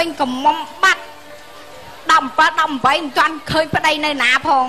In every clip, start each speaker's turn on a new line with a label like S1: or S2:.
S1: ពេញកំមុំបាត់17 ចន់ឃើញប្តីនៅណាផង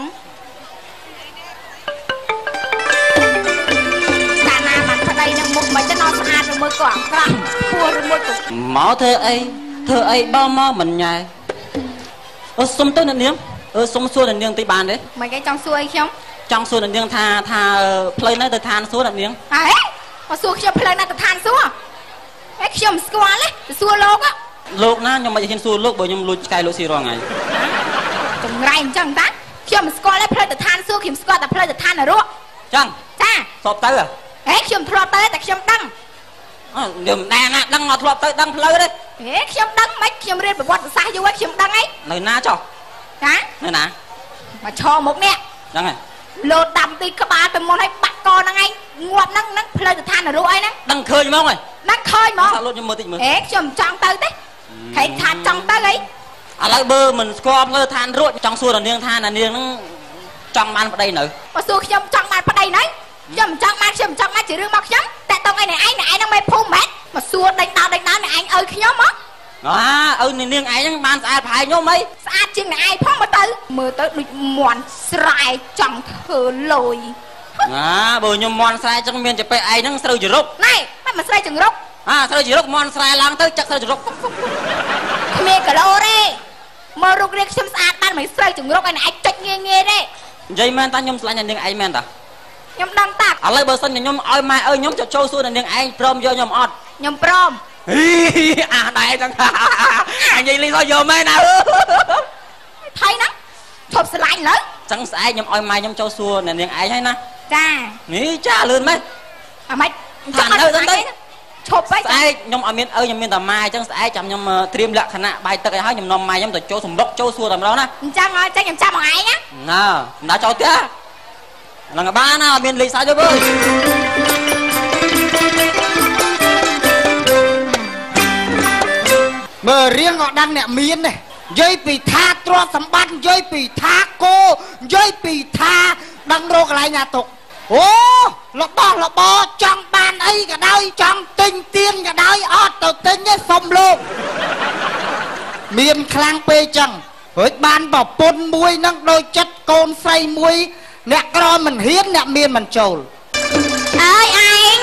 S1: កាលណាបានប្តីនឹងមុខមិនទៅណោះស្អាតមើលក៏អាក្រក់ពោះឬមួយក៏
S2: មកធ្វើអីបើមកមិនញ៉ែសុំទៅអ្នកនាងសុំសួរអ្នកនាងតិចបានទេ
S1: មិនគេចង់សួរអីខ្ញុំ
S2: ចង់សួរអ្នកនាងថាផ្លូវនៅទៅឋានសួគ៌អ្នកនាង
S1: ហេមកសួរខ្ញុំផ្លូវនៅទៅឋានសួគ៌អេខ្ញុំស្គាល់ទេសួរលោក
S2: ណាខ្ញុំមិនហ៊ានសួរលោកបើខ្ញុំលួចឆ្កែលោកស៊ីរងថ្ងៃ
S1: ចង្រៃអញ្ចឹងតាខ្ញុំមិនស្គាល់ទេផ្លូវទៅឋានសួគ៌ខ្ញុំស្គាល់តែផ្លូវទៅឋាននរក
S2: ចឹង
S1: ចា
S2: ធ្លាប់ទៅ
S1: ហេខ្ញុំធ្លាប់ទៅតែខ្ញុំដឹង
S2: ខ្ញុំដែរណាដឹងមកធ្លាប់ទៅដឹងផ្លូវទេ
S1: ហេខ្ញុំដឹងមិនខ្ញុំរៀនប្រវត្តិសាស្ត្រយូរហើយខ្ញុំដឹងហើយ
S2: នៅណាចុះ
S1: ចា
S2: នៅណា
S1: មកឈរមុខនេះ
S2: ហ្នឹងហើយ
S1: លោតដាំទីក្បាលទៅមុនឲ្យបាក់កហ្នឹងឯងងាប់ហ្នឹងផ្លូវទៅឋាននរកអីហ្នឹង
S2: ដឹងឃើញហ្មងហើយ
S1: ដឹងឃើញហ្មង
S2: សាក់លោតខ្ញុំមើលតិចមើល
S1: ហេខ្ញុំចង់ទៅទេហេថាចង់ទៅអី
S2: ឥឡូវបើមិនស្គាល់ផ្លូវឋានរួចចង់សួរដល់នាងថានាងហ្នឹងចង់បានប្តីនៅ
S1: បើសួរខ្ញុំចង់បានប្តីនៅខ្ញុំមិនចង់បានជារឿងមកខ្ញុំតែតោះឯងនឹងមេភូមិម៉េចមកសួរដេញដោលអ្នកឯងឲ្យខ្ញុំហ៎
S2: ឪនាងឯងហ្នឹងបានស្អាតប្រហែលខ្ញុំអី
S1: ស្អាតជាងអ្នកឯងផងមើលទៅដូចមន់ស្រែចង់ធ្វើលុយ
S2: បើខ្ញុំមន់ស្រែចឹងមានតែពេលឯងហ្នឹងស្រូវជរុក
S1: ណែមិនមកស្រូវចង្រុក
S2: ស្រូវជរុកមន់ស្រែឡើងទៅចាក់ស្រូវជរុក
S1: គ្មានគីឡូទេមករូបរាងខ្ញុំស្អាតបានមិនស្រូវចង្រុកឯងអាចចុចងាយទេ
S2: និយាយមែនតាខ្ញុំឆ្លាញ់នាងឯងមែនតា
S1: ខ្ញុំដឹងតាឥ
S2: ឡូវបើសិនខ្ញុំឲ្យម៉ែខ្ញុំចូលសួរនាងឯងព្រមយកខ្ញុំអត់
S1: ខ្ញុំព្រម
S2: ដែរចឹងអញនិយាយលេងយកមែនណា
S1: ថៃហ្នឹងឈប់ស្រឡាញ់លើ
S2: ចឹងស្អែកខ្ញុំឲ្យម៉ែខ្ញុំចូលសួរនាងឯងហើយណា
S1: ចា
S2: នេះចាលឿនមែន
S1: អាម៉េច
S2: ចាំទៅ
S1: ឈប់ពេក
S2: ស្អែកខ្ញុំអត់មានខ្ញុំមានតែម៉ែអញ្ចឹងស្អែកចាំខ្ញុំត្រៀមលក្ខណៈបាយទឹកឲ្យហើយខ្ញុំនាំម៉ែខ្ញុំទៅចូលសម្រុកចូលសួរតែម្ដងណា
S1: អញ្ចឹងហើយខ្ញុំចាំបងឯង
S2: ណាដល់ចូលផ្ទះឡើងបានណាអត់មានលេខសាច់ទេបើ
S3: មើលរៀងក៏ដឹងអ្នកមាននេះនិយាយពីថាទ្រព្យសម្បត្តិនិយាយពីថាគោនិយាយពីថាដឹងរកកន្លែងណាទុកអូរបស់ចង់បានអីក៏ដោយចង់ទិញទៀនក៏ដោយអត់ទៅទិញទេសុំលោកមានខ្លាំងពេកចឹងរួចបានប្រពន្ធមួយនឹងដូចចិត្តកូនស្រីមួយអ្នកក្រមិនហ៊ានអ្នកមានមិនចូល
S1: អើយឯង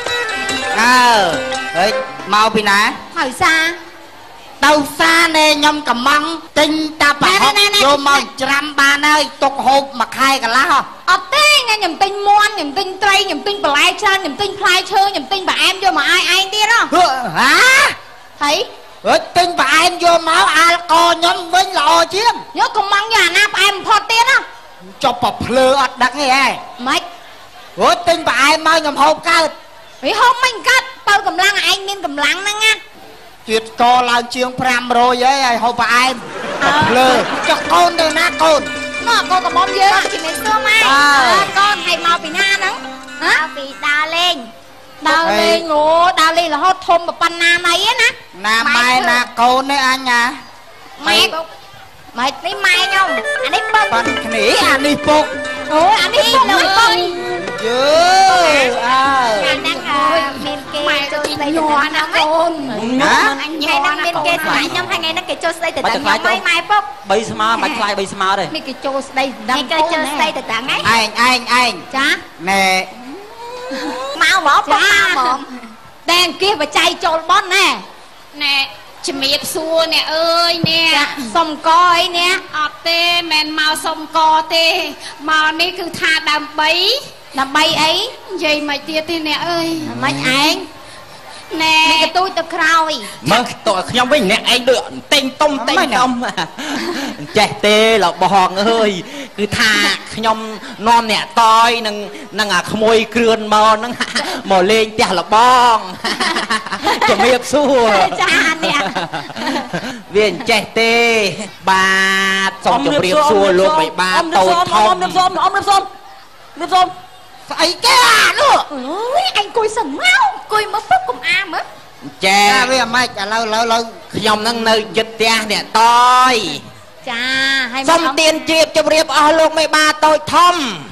S3: ហើយមកពីណា
S1: ហើយសា
S3: ទៅសាណែខ្ញុំកំងទិញតាប្រហុកយកមកច្រាំបានហើយទុកហូបមួយខែកន្លះ
S1: អត់ទេខ្ញុំទិញមាន់ខ្ញុំទិញត្រីខ្ញុំទិញបន្លែច្រើនខ្ញុំទិញផ្លែឈើខ្ញុំទិញផ្អែមយកមកឲ្យឯងទៀតហ៎ហើយ
S3: ទិញផ្អែមយកមកអាល់កខ្ញុំវិញល្អជាង
S1: យកកំងយកអាណាផ្អែមបំផុតទៀតហ៎
S3: ចុះប្រភ្លើអត់ដឹងទេហ៎
S1: ម៉េច
S3: ទិញផ្អែមមកខ្ញុំហូបកើត
S1: ហីហូបមិនកើតបើកម្លាំងឯងមានកម្លាំងហ្នឹងណា
S3: ជាតិកឡើងជាង500ហើយហូបផ្អែមលើចុះកូនទៅណាកូន
S1: មកកូនកំមុំយើងជំនាញសួរម៉ែកូនឲ្យមកពីណាហ្នឹងមកពីដើរលេងដើរលេងរហូតធំប៉ុណ្ណាណៃណា
S3: ណាម៉ែណាកូននេះអញណា
S1: ម៉ែនេះម៉ែខ្ញុំអានេះពុក
S3: ប៉ុនគ្នាអានេះពុក
S1: អូអានេះលោកពុក
S3: យើ
S1: អាហ្នឹងមានគេចូលស្ដីទៅណាកូនណាអញហ្នឹងមានគេស្លាញ់ខ្ញុំហើយថ្ងៃហ្នឹងគេចូលស្ដីទៅដល់ខ្ញុំម៉ែពុក
S2: 3ស្មើមិនខ្លាយ3ស្មើទេ
S1: នេះគេចូលស្ដីដល់គេចូលស្ដីទៅដល់ហ្នឹង
S3: ឯង
S1: ចា
S3: ណែ
S1: មកហ្មងពុកមកហ្មងតែអង្គាសបច្ច័យចូលបនណែជំរាបសួរអ្នកអើយអ្នកសុំកអីអ្នកអត់ទេមិនមកសុំកទេមកនេះគឺថាដើម្បីអីនិយាយមិនទៀតទេអ្នកអើយមិនឯងណែកទូចទៅក្រោយ
S2: មើលតើខ្ញុំវិញអ្នកឯងដូចតេងតុំចេះទេរបស់អើយគឺថាខ្ញុំនាំអ្នកតយនឹងអាក្មួយគ្រឿនមកហ្នឹងមកលេងផ្ទះលបងជំរាបសួរ
S1: ចាអ្នក
S2: វាអញ្ចេះទេបាទសូមជំរាបសួរលោកបិបាទតូចធំអមសុំ
S3: ស្អីគេអានោះ
S1: អើយអញអង្គុយសិនមកអង្គុយមើលពុកកុំអាមើល
S2: ចា
S3: វាម៉េចឥឡូវ
S2: ខ្ញុំនឹងនៅយិតផ្ទះអ្នកតយ
S1: ចា
S2: ហើយសូមទានជៀបជម្រាបអស់លោកមេបាតូចធំ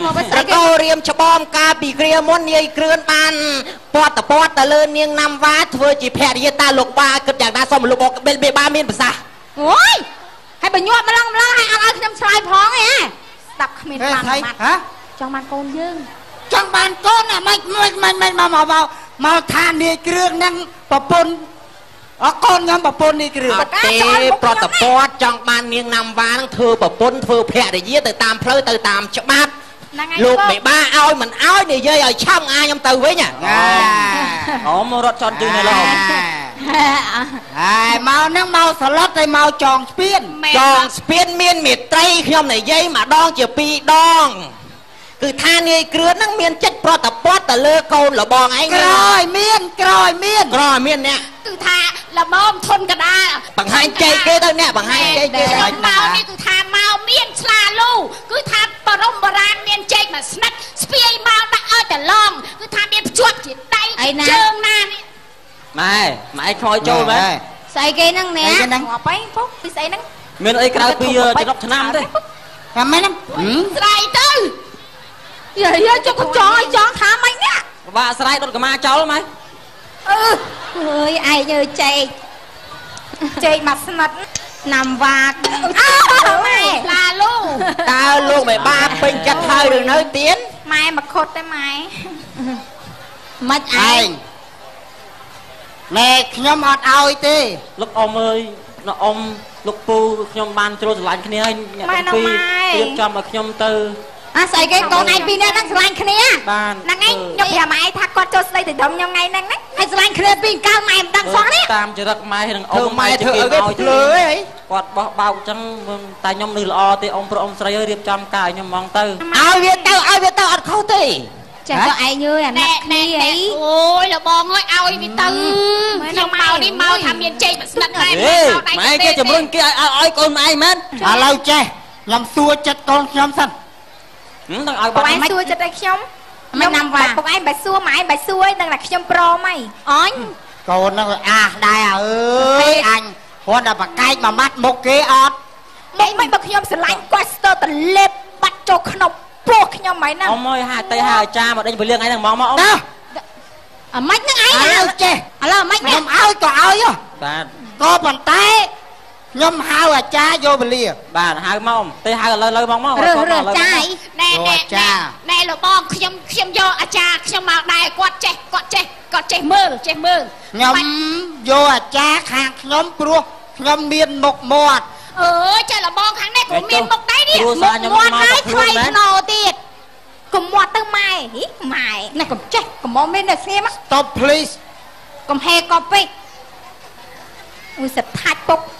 S2: ប្រកោរៀមច្បងការពីគ្រាមុននាយគ្រឿនបានពតតលើនាងណាំវ៉ាធ្វើជាភរិយាតាលោកបាគិតយ៉ាងណាសុំលោកបេបាមានប្រសាសន៍
S1: អូយហើយបើញាត់ម្លឹងហើយអត់ឲ្យខ្ញុំឆ្លើយផងឯងស្ដាប់គ្មានបានម៉ាត់ហ៎ចង់បានកូនយើង
S3: ចង់បានកូនមិនមកថានាយគ្រឿងហ្នឹងប្រពន្ធអកូនខ្ញុំប្រពន្ធនាយគ្រឿង
S2: អត់ទេប្រតពតចង់បាននាងណាំវ៉ានឹងធ្វើប្រពន្ធធ្វើភរិយាទៅតាមផ្លូវទៅតាមច្បាប់លោកមេបាឲ្យមិនឲ្យនិយាយឲ្យឆាប់ខ្ញុំទៅវិញអូមករត់ចន់ជើងនៅឡង
S3: ហើយមកហ្នឹងមកសឡុតទៅមកចងស្ពាន
S2: មានមេត្រីខ្ញុំនិយាយម្ដងជា2ដងគឺថានាយគ្រឿនហ្នឹងមានចិត្តប្រតពតទៅលើកូនលបងឯង
S3: ក្រោយមាន
S2: អ្នក
S1: គឺថាលបងធនកដាល
S2: បង្ហាញចេកគេទៅអ្នកបង្ហាញចេកគេ
S1: មកនេះគឺថាមកមានឆ្លាលូគឺថាបរមបរាណមានចេកមួយស្និតស្ពាយមកដាក់ឲ្យតឡងគឺថាមានភ្ជាប់ជាដៃជើងណានេះ
S2: ម៉ែខ្លោយចូលមែន
S1: ស្អីគេហ្នឹងអ្នកងាប់ហើយពុកពីស្អីហ្នឹង
S2: មានអីក្រៅពីចំណុកឆ្នាំទេ
S3: តែមែន
S1: ស្រ័យទៅយាយចុកកញ្ចក់ឲ្យចង់ថាម៉េចនេះ
S2: បាក់ស្រ័យដុតកម្មាចោលម៉ែ
S1: អើយឯងយើចេកមកស្និតណាំវ៉ាម៉ែឡាលូ
S2: តើលោកមេបាពេញចិត្តហើយឬនៅទៀត
S1: ម៉ែមកខុតទេម៉ែមិនឯង
S3: ម៉ែខ្ញុំអត់ឲ្យទេ
S2: លោកអ៊ំអើយលោកអ៊ំលោកពូខ្ញុំបានជ្រុលស្រឡាញ់គ្នាហើយអ្នកទាំងពីររៀបចំឲ្យខ្ញុំទៅ
S1: ស្អីគេកូនឯងពីរនាក់ហ្នឹងស្រឡាញ់គ្នាហ្នឹងឯងខ្ញុំប្រាប់ម៉ែថាគាត់ចូលស្ដីទៅដុំខ្ញុំថ្ងៃហ្នឹងណាហើយស្រឡាញ់គ្នាពីកើម៉ែមិនដឹងសោះនេះ
S2: តាមចរិតម៉ែនឹងអ៊ំម៉ែធ្វើឲ្យគេភ្លើអីគាត់បោះបោកអញ្ចឹងតែខ្ញុំនៅល្អទេអ៊ំប្រុសអ៊ំស្រីរៀបចំការឲ្យខ្ញុំហ្មងទៅ
S3: ឲ្យវាទៅអត់ខុសទេ
S1: ចេះក៏ឯងអើយអាណាក់គ្នាអីអូយលបងអើយឲ្យវាទៅខ្ញុំមកនេះមកថាមានចេកមកស្និតតែ
S2: ម៉ែគេជំរុញគេឲ្យកូនម៉ែមែន
S3: ឥឡូវចេះខ្ញុំសួរចិត្តកូនខ្ញុំសិន
S1: ต้องឲ្យបងឯងសួរចិត្តឲ្យខ្ញុំមិនណាំវ៉ាបងឯងបើសួរម៉ែឯងបើសួរឯងដឹងថាខ្ញុំព្រមហីអញ
S3: កូនហ្នឹងដែរអើយអញគាត់តែបកែកមួយម៉ាត់មុខគេអត់
S1: មិនបើខ្ញុំស្រឡាញ់គាត់ស្ទើរតលេបបាត់ចូលក្នុងពោះខ្ញុំហ្មងណា
S2: អ៊ំអើយហាទៅហៅអាចារ្យមកដេញពលាងឯងហ្នឹងហ្មងមកអ៊ំ
S1: អាម៉េចហ្នឹងឯង
S3: ឥឡូវចេះ
S1: ឥឡូវអាម៉េច
S3: ខ្ញុំឲ្យក៏ឲ្យ
S2: បាទ
S3: ក៏ប៉ុន្តែខ្ញុំហៅអាចារ្យយកវេលា
S2: បាទហៅមកទេហៅឥឡូវមក
S1: រើចាយណែលោកបងខ្ញុំយកអាចារ្យខ្ញុំមកដែរគាត់ចេះមើល
S3: ខ្ញុំយកអាចារ្យខាងខ្ញុំព្រោះខ្ញុំមានមុខមាត់
S1: អើយចេះលោកបងខាងនេះក៏មានមុខដែរនេះមុខមាត់ហើយថ្លៃថ្នូរទៀតកុំមាត់ទៅម៉ែម៉ែនេះកុំចេះកុំមកមានតែស្ងៀម
S3: Stop please
S1: កុំហេកបពេកអូយសិតថាច់ពុក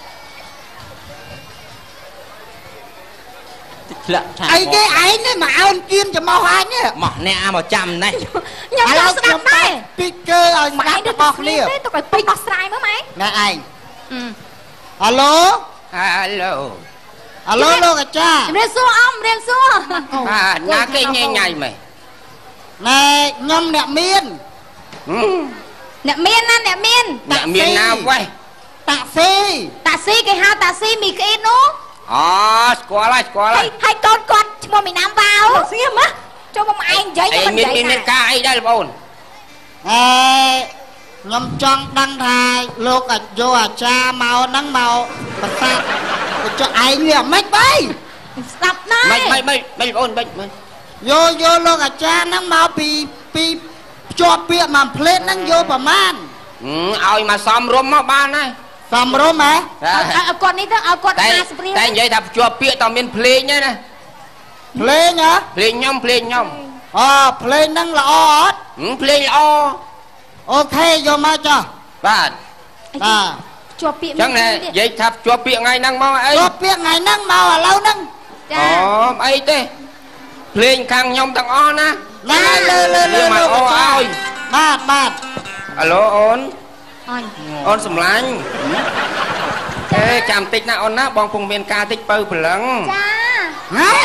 S2: ធ្លាក់ឆា
S3: អីគេឯងនេះមកអោនគៀនចំមកអញ
S2: មកអ្នកមកចាំណេះ
S1: ខ្ញុំចង់ស្ដាប់ដែរ
S3: ពីកើឲ្យស្ដាប់របស់គ្នា
S1: ទៅឲ្យពេញដោះស្រាយមើលម៉ែ
S3: ណែឯងហៅឡូលោកអាចារ្យ
S1: រៀនសួរអ៊ំរៀនសួរ
S2: ណាគេញ៉ៃមែន
S3: ណែខ្ញុំអ្នកមាន
S1: ណាអ្នកមាន
S2: ណាវ៉េះ
S3: តាក់ស៊ី
S1: គេហៅតាក់ស៊ីមីក្អ៊ីតនោះ
S2: អូស្គាល់ហើយ
S1: ហើយកូនគាត់ឈ្មោះមីណាំវ៉ាវស្ងៀមហ៎ចូលមកឯងនិយាយ
S2: ខ្ញុំនិយាយមានការអីដែរបង
S3: ខ្ញុំចង់ដឹងថាលោកយកអាចារ្យមកហ្នឹងមកប្រសាទចុះឯងវាមិនបៃ
S1: ស្ដាប់ដែរ
S2: មិនបងមិន
S3: យកលោកអាចារ្យហ្នឹងមកពីភ្ជាប់ពាក្យមកផ្លេតហ្នឹងយកប្រមាណ
S2: ឲ្យមកសំរុំមកបានហើយ
S3: សំរុំហ៎
S1: ឲ្យគាត់នេះទៅឲ្យគាត់50រៀល
S2: តែនិយាយថាភ្ជាប់ពាក្យតើមានភ្លេងទេណា
S3: ភ្លេងហ៎
S2: ភ្លេងខ្ញុំ
S3: ភ្លេងហ្នឹងល្អអត់
S2: ភ្លេងល្អ
S3: អូខេយកមកចុះ
S2: បាទ
S1: ជាប់ពាក្យ
S2: ចឹងនិយាយថាជាប់ពាក្យថ្ងៃហ្នឹងមកអី
S3: ជាប់ពាក្យថ្ងៃហ្នឹងមកឥឡូវហ្នឹង
S2: អូអីទេភ្លេងខាងខ្ញុំទាំងអស់ណា
S3: លើ
S2: មកអូឲ្យ
S3: បាទ
S2: អាឡូអូនសម្លាញ់ចាំតិចណាអូនណាបងពុំមានការតិចបើព្រលឹង
S1: ចា
S3: ហើយ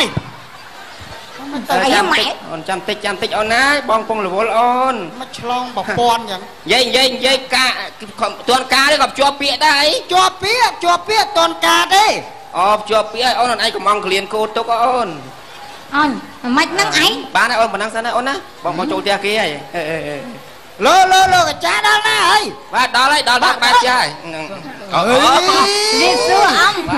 S2: អូនចាំតិចអូនណាបងពុំរវល់អូន
S3: មកឆ្លងប្រព័ន្ធចឹង
S2: និយាយការទួនការនេះក៏ជាប់ពាក្យដែរ
S3: ជាប់ពាក្យទួនការទេ
S2: ជាប់ពាក្យអូនឯងកំងក្លៀនគោទុកអូន
S1: Ôi, mạch năng ấy.
S2: Bán này ôn mà năng sao này ôn á. Bọn chỗ tia kia ấy.
S3: Lô cái cha đó nè ơi.
S2: Ba đó lấy đó bán chơi.
S1: Đi xưa ông.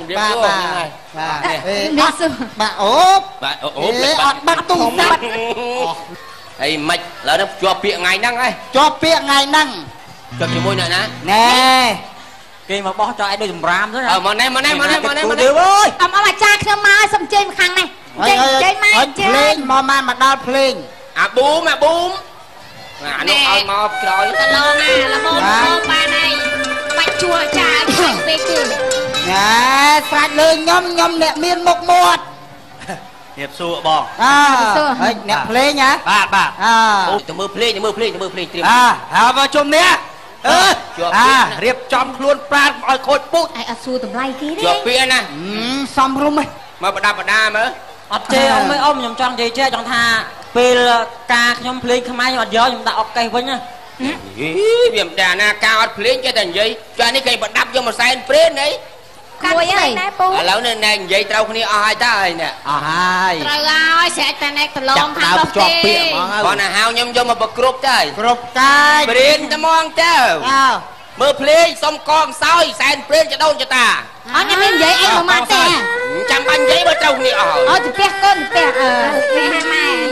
S1: Đi xưa.
S3: Bà ốp.
S2: Bà ốp.
S3: Bắt tu sắt.
S2: Ê mạch là nó cho bịa ngày năng ấy.
S3: Cho bịa ngày năng.
S2: Cho cái môi này nè.
S3: Nè.
S4: Kì mà bỏ cho ai đôi dùm ram đó.
S2: Mà này.
S1: Ông mà cha khơi mai xong chơi mà khăn này. Chơi mai chơi.
S3: Lên mà đo lên.
S2: À búm. Nó ơi mò rồi.
S1: Ta lo nè là môn ba này. Bạch chùa trà bạch về kì.
S3: Nè, sạch lên nhom nè miên một một.
S4: Hiệp xua bò.
S3: Nè play nhá.
S4: Bà.
S2: Tụi mơ play.
S4: Vào chùm nè. Riệp trong luôn pran oi khôi bút.
S1: Ai xua tụi lay kì đấy.
S2: Chùa bịa nè.
S3: Xong rung ấy.
S2: Mà bà đa mà.
S4: Ọt chê ông mấy ông nhầm chọn gì chê chọn thà. Pê ca nhóm play khám ai nhọt gió nhầm ta ok với nhá.
S2: Viêm đà na cao ọt play cho thành gì. Cho nên cây bà đắp vô một xe play đấy.
S1: Mùi ơi.
S2: Lâu nên nè vậy trâu khá ai ta ơi nè.
S4: Hai.
S1: Trời ơi sẽ ta nè lông thằng đọc tì.
S2: Còn là hao nhâm vô mà bật group chơi.
S3: Group cái.
S2: Play ta mong chơi. Mơ play xong con soi xe play cho đâu cho ta.
S1: Nhà mình vậy anh mà mát tè.
S2: Chẳng bánh giấy bà trâu khá
S1: thì bẹt con bẹt mẹ hai mai.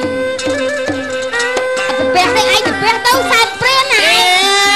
S1: Thì bẹt đấy anh thì bẹt đâu xe play này.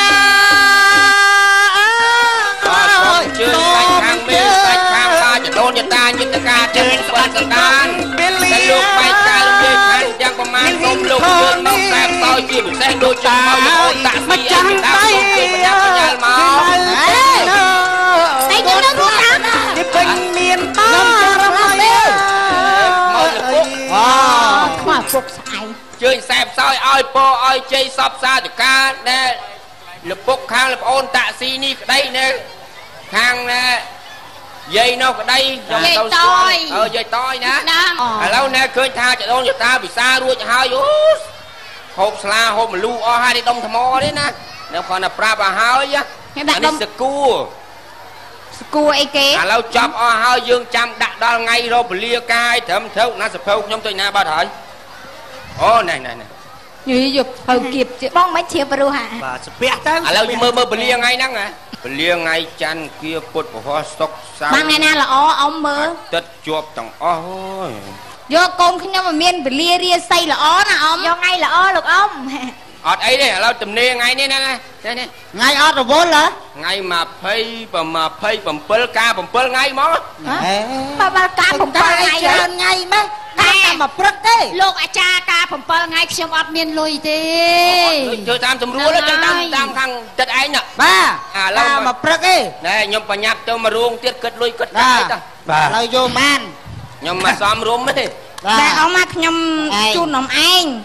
S2: Chơi xanh khang ba cho đôn cho ta như ta ca chơi phân sẵn đàn. Sẽ lúc bay cha lúc chơi khăn chẳng có mang không lúc chơi mong xem soi chia một xe đôi chân màu như ôn tạ xì em ta không kê mà nhạc cho nhạc màu.
S1: Đây cho nó rút ra.
S3: Đi bình miền ta. Ngâm cho nó mày.
S2: Màu là phúc.
S1: Khoa phục sải.
S2: Chơi xem soi oi po oi chơi sọp xa cho ca nè. Lập phúc khang lập ôn tạ xì ni đây nè. Khang nè. Dây nó ở đây.
S1: Dây toi.
S2: Dây toi nè. Lâu nè khơi tha cho đôn cho ta bị xa ruột cho hai. Hộp sla hộp mà lưu o hai đi đông thầm o đấy nè. Nếu còn là pra bà hai á. Anh đi sku.
S1: Sku ấy kế.
S2: Lâu chọc o hai dương chăm đặt đó ngay rồi bà lia cai thấm thấu nó sập phâu nhóm tôi nè bà thầy. Ô này.
S1: Như dục hầu kịp chứ bong mấy chiếc bà ru hả.
S4: Bà sẽ bẹt đó.
S2: Lâu mơ bà lia ngay nắng à. Bà lia ngay chăn kia bột của hoa sốc sao.
S1: Bằng ngày nào là ông mơ.
S2: Tất chuộc tầng o thôi.
S1: Vô con khi mà miên bà lia ria xây là nè ông. Vô ngay là được ông.
S2: Ọt ấy đây lâu tầm nê ngay nè.
S3: Ngay ọt rồi vốn là.
S2: Ngay mà phây bầm pơ ca bầm pơ ngay mó.
S1: Bà ca bầm pơ ngay
S3: đó. Ngay mấy. Ca mà prất thế.
S1: Lúc cha ca bầm pơ ngay khi ọt miên lùi thế.
S2: Chơi tam tầm rúa đó chơi tam thằng chất ấy nè.
S3: Ba. Ca mà prất ấy.
S2: Nè nhóm bà nhạc cho mà ruông tiết cất lùi cất
S3: cái ta. Lời vô man.
S2: Nhưng mà xóm rúm ấy.
S1: Nè ông mà nhầm chun ông anh.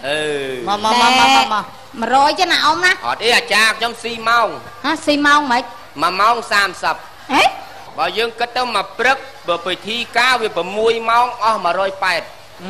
S1: Mà rồi chứ nào ông á.
S2: Ọt ấy cha nhóm xi mong.
S1: Xi mong mấy.
S2: Mà mong xàm sập. Bà dương cất tao mà prất. Bà bởi thi cao vì bà mùi mong. Mà rồi bẹt.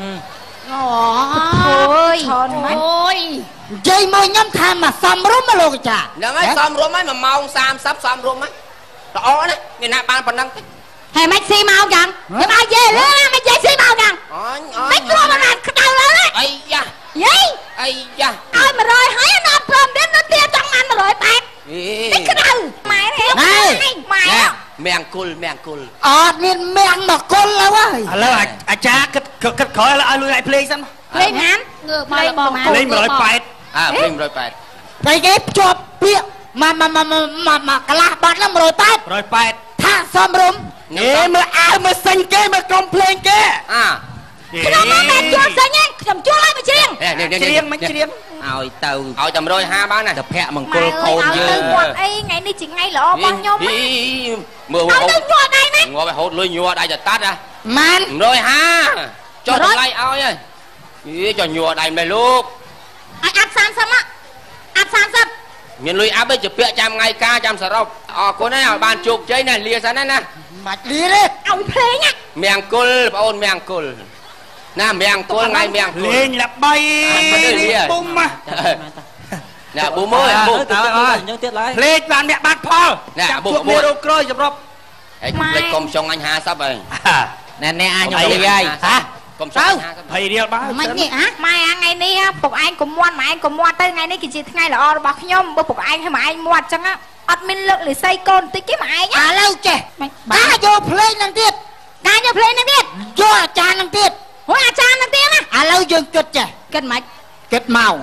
S1: Thôi.
S3: Dây môi nhóm tham mà xóm rúm mà luôn chả.
S2: Nâng ấy xóm rúm ấy mà mong xàm sập xóm rúm ấy. Đó này. Người nào bán phần năng tích.
S1: Hay mấy xi màu chẳng. Nhưng mà về nữa là mấy xi màu chẳng. Mấy cua mà làm cái đầu lớn ấy.
S2: Ây da.
S1: Gì?
S2: Ây da.
S1: Ôi mà rồi hãy nó bơm đến nó tia trong anh mà rồi bạc. Mấy cái đầu. Mày theo.
S3: Này.
S1: Mày.
S2: Mèng cul.
S3: Nên mèng mà con lâu á.
S4: Lâu cha cất khỏi là ai lui lại play xem.
S1: Play ngắn. Play bò mà.
S4: Play mà rồi bẹt.
S2: Play mà rồi bẹt.
S3: Cái ghép cho bịa. Mà cái lá bát lắm rồi bẹt.
S4: Rồi bẹt.
S3: Thả xóm rúm.
S4: Ê mà ai mà xanh kê mà complain kê.
S1: Cái đó mà mẹ chua xanh nhé. Chầm chua lại mà
S4: chiêng.
S2: Ôi tàu. Ôi tầm rồi ha bác này.
S4: Tập hẹ bằng cô khôn dư.
S1: Ê ngày đi chỉ ngay lỗ con nhôm á.
S2: Mưa
S1: hốt. Đâu nhua đây mấy.
S2: Ngồi phải hốt lôi nhua đây cho tắt ra.
S3: Man.
S2: Rồi ha. Cho tụi lại ôi ơi. Cho nhua đây mày lúc.
S1: Áp san xâm á. Áp san xâm.
S2: Miền lùi áp ấy chụp bịa trăm ngày ca trăm sở rộng. Cô này nào bàn chụp chơi này lia ra nè.
S3: Mạch đi đi.
S1: Ông phê nhá.
S2: Mèng cul ôn mèng cul. Nè mèng cul ngay mèng cul.
S4: Lên là bay. Lên bung mà.
S2: Nè bố môi bố.
S4: Lên bạn mẹ bác Paul.
S2: Nè bố
S4: môi. Bố môi chụp rộp.
S2: Lấy công xong anh Hà sắp rồi.
S4: Nè ai nhầm đi ai. Hả?
S2: កុំចោល
S3: ហើយរៀលបើ
S1: មិននេះហ៎ម៉ែថ្ងៃនេះពុកឯងកុំមាត់ម៉ែឯងកុំមាត់ទៅថ្ងៃនេះគឺជាថ្ងៃល្អរបស់ខ្ញុំបើពុកឯងឲ្យម៉ែឯងមាត់ចឹងអត់មានលើកលិស័យកូនតិចទេម៉ែឯង
S3: ឥឡូវចេះតាយកភ្លេងនឹងទៀត
S1: តាយកភ្លេងនឹងទៀត
S3: យកអាចារ្យនឹងទៀត
S1: អូអាចារ្យនឹងទៀតណា
S3: ឥឡូវយើងគិតចេះ
S1: គិតមិន
S3: គិតមក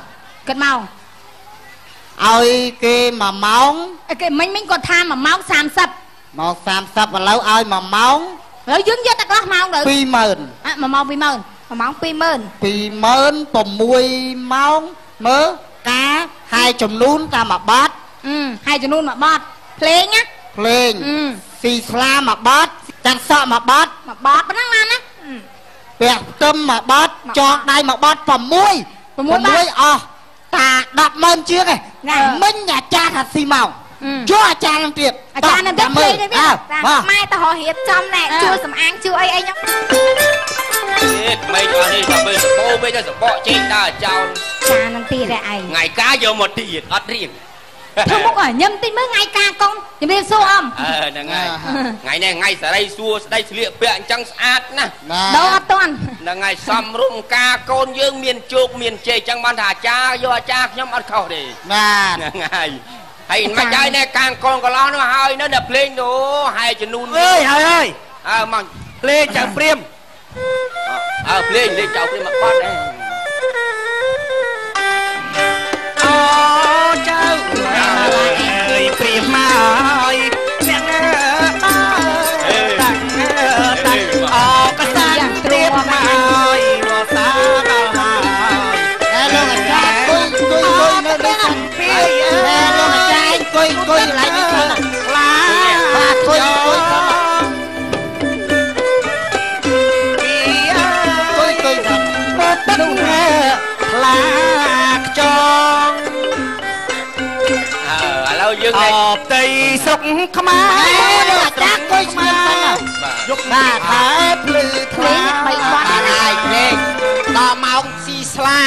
S3: ឲ្យគេ1ម៉ោង
S1: គេមិញគាត់ថា1ម៉ោង30
S3: ម៉ោង30ឥឡូវឲ្យ1ម៉ោង
S1: ឥឡូវយើងយកតែកន្លះម៉ោងទៅ
S3: 20000
S1: 1ម៉ោង20000 1ម៉ោង20000
S3: 20000 6ម៉ោងមើលការហើយចំនួនតាមមួយបាត់
S1: ហើយចំនួនមួយបាត់ភ្លេងណា
S3: ភ្លេងស៊ីស្លាមួយបាត់ចាក់សក់មួយបាត់
S1: ប៉ុណ្ណឹងណា
S3: ពាក់ខ្ទឹមមួយបាត់ចងដៃមួយបាត់6អស់តា100000ជាងឯងមិញអាចារ្យថាស៊ីមកយកអាចារ្យនឹងទៀត
S1: អាចារ្យនឹងទៀតភ្លេងទៀតម៉ែតោះរៀបចំណែជួយសំអាងជួយអីខ្ញុំ
S2: មិនអត់នេះបើសបោវិញទៅសបកចេញដើរចោល
S1: ចានឹងទៀតឯង
S2: ថ្ងៃការយកមកទៀតអត់រៀង
S1: ធ្វើមុខញឹមតិចមើលថ្ងៃការកូនជំរាបសួរអ៊ំ
S2: ហ្នឹងហើយថ្ងៃនេះថ្ងៃសេរីសួរស្ដីស្លៀកពាក់អញ្ចឹងស្អាតណាស់
S1: ដោអត់តាន់
S2: ហ្នឹងហើយសំរុំការកូនយើងមានជោគមានជ័យអញ្ចឹងបានថាអាចារ្យយកអាចារ្យខ្ញុំអត់ខុសទេហ្នឹងហើយហើយមិនដែរណែកាងកូនកន្លោះនោះហើយនៅតែភ្លេងនោះហើយចំនួន
S3: អើយហើយ
S2: មក
S3: ភ្លេងចៅព្រាម
S2: ភ្លេងលេងចៅព្រាមមកបាត់ដែរ
S3: អូចៅអើយព្រាមមកហើយអ្នកតាំងអូកសានព្រាមមកហើយរសាដល់ហើយលោកអាចារ្យគុយនៅនេះលោកអាចារ្យគុយកន្លែងនេះខ្លាំងខ្លាគុយខ្លាំងខ្លាខ្ចង
S2: ឥឡូវយើង
S3: អបតីស្រុកខ្មែរលោកអាចារ្យគុយស្ងៀមទៅយកបាទថែភ្លឺថ្លា
S1: 3បាត់
S3: ហើយភ្លេងដល់ម៉ោងស៊ីស្លា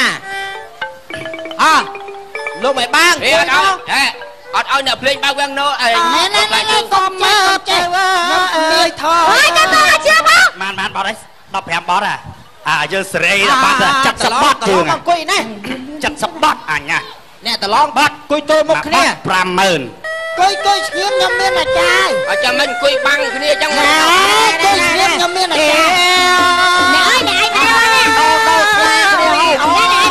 S3: លោកមិនបាំង
S2: អត់ឲ្យអ្នកភ្លេងបើកវាំងណូអី
S3: ណែកុំមើលចេះអើយថោ
S1: ហើយទៅអាចារ្យបង
S3: បានបត់ហើយ15បត់យើងសេរីបាត់ចាត់សបត់ជើងអង្គុយណាចាត់សបត់អញណា
S2: អ្នកតឡងបាត់
S3: អង្គុយទល់មុខគ្នា50000គុយស្ងៀមខ្ញុំមានអាចារ្យ
S2: អញ្ចឹងមិនអង្គុយបាំងគ្នាអញ្ចឹង
S3: គុយស្ងៀមខ្ញុំមានអាចារ្យ
S1: អ្នកអើយអ្នកឯងមក
S3: ដល់ខ្លាគ្នា
S1: អ្នកឯងមកអើយ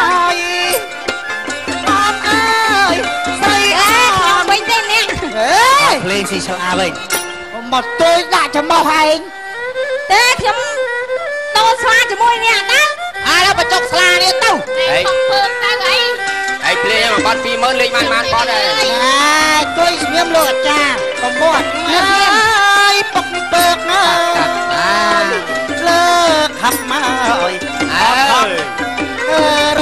S1: ស្អីខ្ញុំវិញទេអ្នក
S3: ភ្លេងស៊ីឆ្លាវិញមកទួយដាក់ចំោះឯង
S1: ទេខ្ញុំតោស្លាជាមួយអ្នកទៅ
S3: ឥឡូវបញ្ចុកស្លានេះទៅ
S1: ខ្ញុំពើទៅអី
S2: ភ្លេងមកបាត់20000លេងបានបាត់ដែរ
S3: គួយស្ងៀមលោកអាចារ្យកំបត់អើយពុកពើកណាលើខាប់មកអើយរ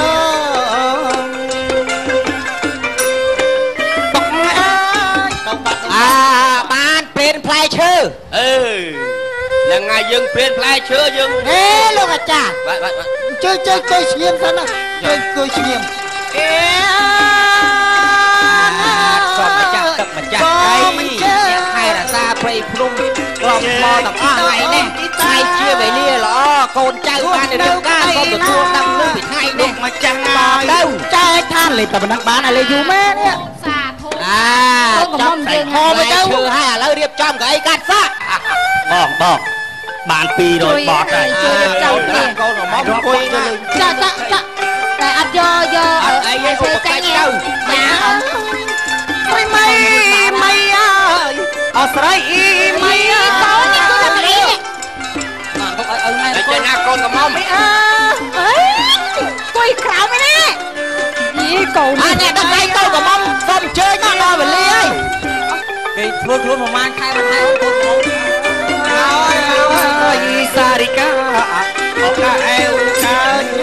S3: ពុកអើយទៅបាត់បានពេលផ្លែឈើ
S2: ហ្នឹងហើយយើងព្រានផ្លែឈើយើង
S3: លោកអាចារ្យ
S2: បាទ
S3: ជួយគួយស្ងៀមសិនណាគួយស្ងៀម
S2: សូមម្ចាស់ទឹកម្ចាស់អ្នកខែរសាព្រៃភ្នំក្រមថ្មទាំងអស់ថ្ងៃនេះថ្ងៃជាវេលាល្អកូនចៅបានរៀបការសូមទទួលដឹងលើពីថ្ងៃនេះ
S3: ម្ចាស់មកទៅចែកឋានលេខតែប៉ុណ្ណឹងបានឥឡូវយូរមែន
S1: សាធុ
S3: ចាប់តែខោទៅឈើហើយឥឡូវរៀបចំកៅអីកាត់សក់បងបាន200បត់ហើយ
S1: ចូលទៅ
S3: កូនមកអង្គុយទៅ
S1: ចាតែអត់យក
S3: អីឧបកិច្ចទៅ
S1: ចា
S3: មីអើយអស្រីមី
S1: កូននេះគឺតែនេះ
S2: បានទុកឲ្យណែចេញណាកូនកំមុំ
S1: គួយក្រៅមែនណាកូន
S3: នេះដល់ដៃកូនកំមុំសូមអញ្ជើញមកដល់វេលាហើយ
S4: គេធ្វើខ្លួនប្រហែលខែបន្ថែមកូនកំមុំ
S3: អើយសារិកាអូកាអែវកា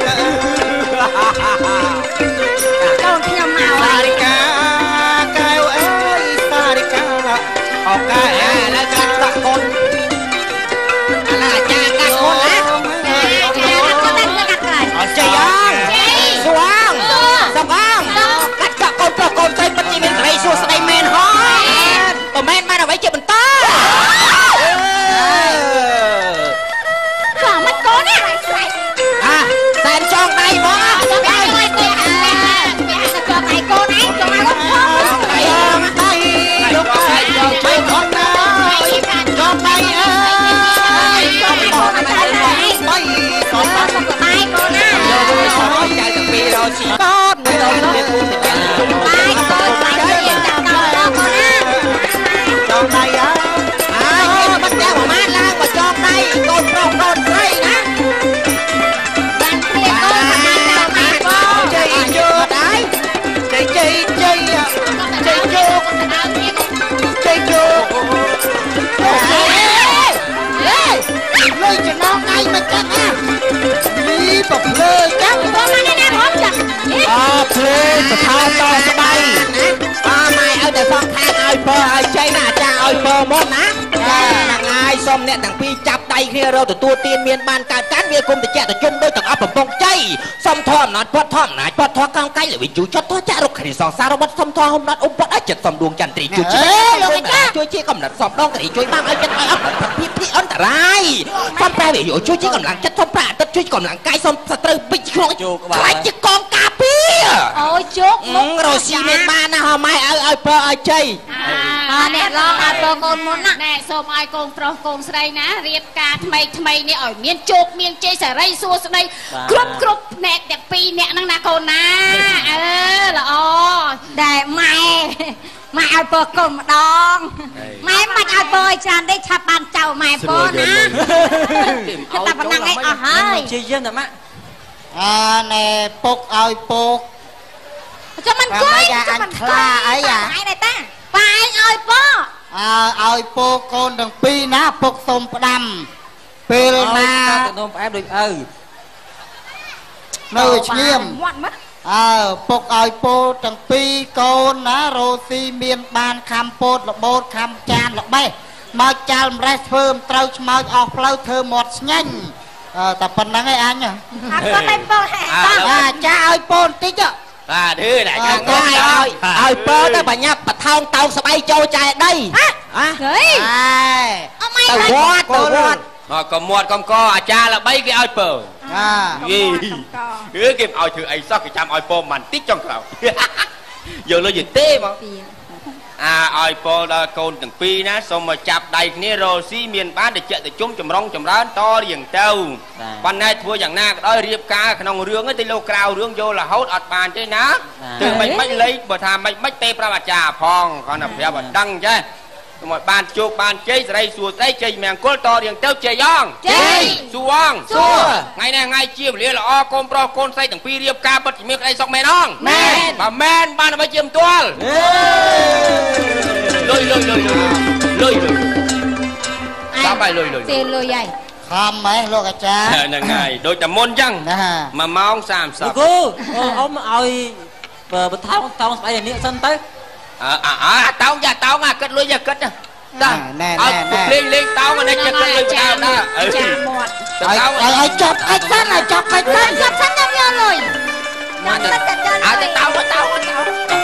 S1: កូនខ្ញុំមក
S3: សារិកាកែវអើយសារិកាអូកាអែវแล้วកាត់ដាក់កូនអាឡាចាកាត់កូនណាអត់ចេះយ៉ាងសួងសំអាងកាត់កូនប្រុសកូនស្រីពិតជាមានសេរីសួស្ដីមែនហើយមិនមែនបានអ្វីជាបន្តលុយចំណងថ្ងៃមិនចឹងណានេះបភ្លើចឹងបងមកនេះណាបងចា
S2: ភ្លើបថោតស្បៃម៉ែឲ្យតែសងខាងឲ្យបើឲ្យចៃណាអាចារ្យឲ្យបើមកណាហ្នឹងហើយសុំអ្នកទាំងពីរចាប់ដៃគ្នារកទទួលទានមានបានកើតការវាគុំតិចទៅជុំដូចទាំងអស់បំពង់ជ័យសុំធម៌អំណាចពតធម៌អំណាចពតធម៌កោងកៃលវិជូចត់ធោះចារុកគ្រីសងសាររបស់សុំធម៌ហុំដាត់អ៊ុំពតឲ្យចិត្តសុំដួងចន្ទត្រីជួយជួយជាកំណត់សំដងករីជួយបានឲ្យចិត្តឲ្យអត់ពីអន្តរាយសុំតែវាជួយជាកម្លាំងចិត្តសុំប្រាក់ទឹកជួយកម្លាំងកាយសុំសត្រូវពេជ្រក្នុងខ្លាចជាកងការពារ
S1: អូយជោគមករ
S2: ស់ស៊ីមានបានណាហ៎ម៉ែឲ្យបើឲ្យជ័យ
S1: អ្នកឡងឲ្យបើកូនមុនណាណែសូមឲ្យកូនប្រុសកូនស្រីណារៀបការថ្មីនេះឲ្យមានជោគមានជ័យសេរីសួស្តីគ្រប់អ្នកទាំងពីរអ្នកហ្នឹងណាកូនណាល្អដែលម៉ែឲ្យបើកូនម្ដងម៉ែមិនឲ្យបើឲ្យច្រើនទេឆាប់បានចៅម៉ែបើណាតែប៉ុណ្ណឹងឯងអស់ហើយ
S4: ជាយាមតែម៉ាក់
S3: ណែពុកឲ្យពុក
S1: ចាំមិនគួយ
S3: ចាំមិនខ្លាអី
S1: ឯងតាប៉ាឯងឲ្យបើ
S3: ឲ្យពុកកូនទាំងពីរណាពុកសុំផ្ដាំពេលណា
S4: ទៅនំផ្អែមដូចឪ
S3: នៅស្ងៀមពុកឲ្យពោទាំងពីរកូនណារស់ស៊ីមានបានខំពោតលបោតខំចានល្បេះមកចាល់ម្រេះធ្វើមិនត្រូវឆ្មោចអស់ផ្លូវធ្វើមាត់ស្ញាញ់តែប៉ុណ្្នឹងឯងអញ
S1: អត់គាត់តែពោ
S3: ចាឲ្យពោបន្តិច
S2: បាទធឺតែខាងឲ្យពើទៅបញ្ញាប់បថោងតោងស្បៃចូលចែដី
S1: ហេ
S2: អមទៅវត្តក៏មាត់កំកអាចារ្យល្បីគេឲ្យពើយីគេឲ្យធ្វើអីសោះគេចាំឲ្យពើមិនតិចចុងក្រោយយកលុយយទេមកឲ្យពរដល់កូនទាំងពីរណាសូមមកចាប់ដៃគ្នារលស៊ីមានបានតិចទៅជុំចម្រុងចម្រើនតរៀងទៅប៉ុន្តែធ្វើយ៉ាងណាក៏ដោយរៀបការក្នុងរឿងទៅលោកក្រៅរឿងយករហូតអត់បានទេណាទើបមិនលេខបើថាមិនទេប្រាប់អាចារ្យផងគាត់ណាប្រាប់ឲ្យដឹងចេះមកបានជោគបានជ័យសេរីសួស្តីជ័យមង្គលតរៀងទៅជ័យអង
S1: ជ័យ
S2: សួងថ្ងៃនេះថ្ងៃជាវេលាល្អកូនប្រុសកូនស្រីទាំងពីររៀបការពិតជាមានក្តីសុខមែនអង
S1: មែន
S2: បើមែនបានដើម្បីជាមទាល់លុយតាមបាយលុយ
S1: ទេលុយហើយ
S3: ខំហ៎លោកអាចារ្យ
S2: ហ្នឹងហើយដូចតែមុនអញ្ចឹង1ម៉ោង30
S4: គូអ៊ំឲ្យបថោងតោងស្អីនេះសិនទៅ
S2: តោងយ៉ាតោងគិតលុយយ៉ាគិត
S3: ណែ
S2: លេងតោងនេះគិតលុយដើម
S1: ចាមាត់
S3: ឲ្យចាប់ឲ្យសិនឲ្យចាប់ឲ្យសិន
S1: ខ្ញុំយកលុយ
S2: មកទៅតោងយើងតោងទៅ
S4: អូនាង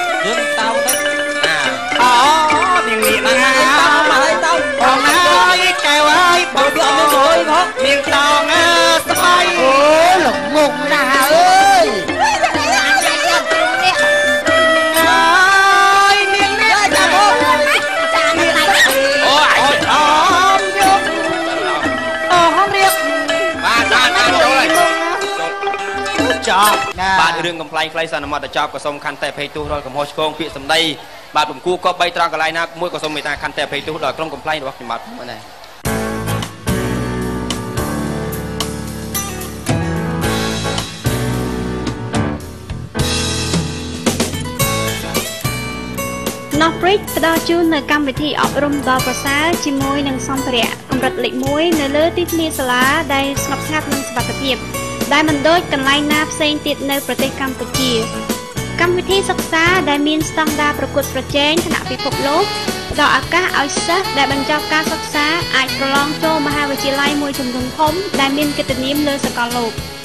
S4: នេះមកហើយតោង
S3: បងហើយកែវហើយបងវាអត់មានលុយផងនាងតោងស្បៃអូល្ងងណាស់អើយ
S2: បាទរឿងកំ pl ខ្លីសន្មតចប់ក៏សូមខន្តីអភ័យទោសដល់កំហុសឆ្គងពាក្យសម្ដីបាទពំគូក៏3ត្រង់កន្លែងណាមួយក៏សូមមេត្តាខន្តីអភ័យទោសដល់ក្រុមកំ pl របស់ខ្ញុំបាទមែនទេ
S5: ណោះព្រិចផ្ដល់ជូននៅកម្មវិធីអប់រំដល់ប្រសើរជាមួយនឹងសម្ភារៈកម្រិតលេខ1នៅលើទីធ្លាសាលាដែលស្ងប់ស្ងាត់និងសុវត្ថិភាពដែលមិនដូចកន្លែងណាផ្សេងទៀតនៅប្រទេសកម្ពុជាកម្មវិធីសិក្សាដែលមានស្តង់ដារប្រកួតប្រជែងថ្នាក់ពិភពលោកផ្ដល់ឱកាសឲ្យសិស្សដែលបញ្ចប់ការសិក្សាអាចប្រឡងចូលមហាវិទ្យាល័យមួយចំនួនធំដែលមានកិត្តិនាមលើសកលលោក